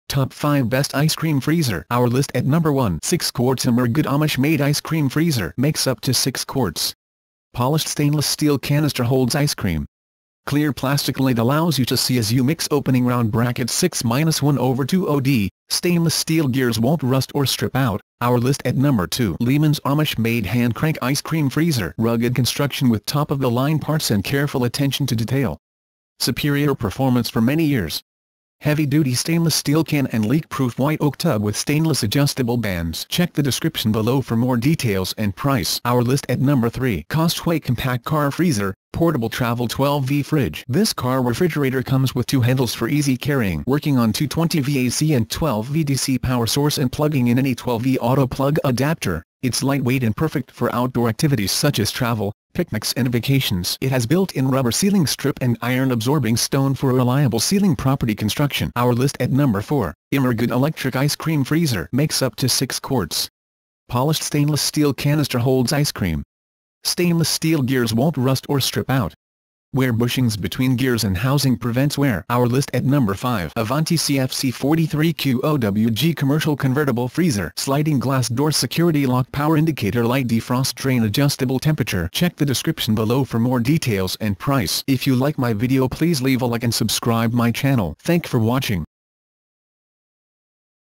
Top 5 Best Ice Cream Freezer. Our list at number 1. 6 quarts Emergood Amish-made ice cream freezer. Makes up to 6 quarts. Polished stainless steel canister holds ice cream. Clear plastic lid allows you to see as you mix. Opening round bracket 6-1/2 OD. Stainless steel gears won't rust or strip out. Our list at number 2. Lehman's Amish-made hand crank ice cream freezer. Rugged construction with top-of-the-line parts and careful attention to detail. Superior performance for many years. Heavy-duty stainless steel can and leak-proof white oak tub with stainless adjustable bands. Check the description below for more details and price. Our list at number 3. Costway Compact Car Freezer, Portable Travel 12V Fridge. This car refrigerator comes with 2 handles for easy carrying. Working on 220V AC and 12V DC power source and plugging in any 12V auto plug adapter, it's lightweight and perfect for outdoor activities such as travel, picnics and vacations. It has built-in rubber sealing strip and iron-absorbing stone for reliable sealing property construction. Our list at number 4. Emergood Electric Ice Cream Freezer. Makes up to 6 quarts. Polished stainless steel canister holds ice cream. Stainless steel gears won't rust or strip out. Wear bushings between gears and housing prevents wear. Our list at number 5. Avanti CFC 43QOWG Commercial Convertible Freezer. Sliding glass door security lock power indicator light defrost drain adjustable temperature. Check the description below for more details and price. If you like my video, please leave a like and subscribe my channel. Thank for watching.